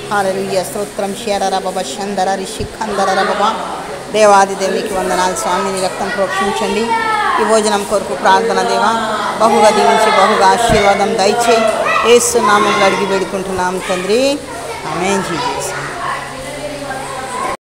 హల్లెలూయా స్తోత్రం శరరబబ శందర రిషిఖందరరబబ దేవాది దేవునికి వందనాలు స్వామి. నీ రక్తం ప్రోక్షించండి. ఈ భోజనం కొరకు ప్రార్థన దేవా బహుగా దీవించి బహుగా ఆశీర్వాదం దయచేయి. యేసు నామములో అడిగి వేడుకుంటున్నాం తండ్రి. Amen Jesus.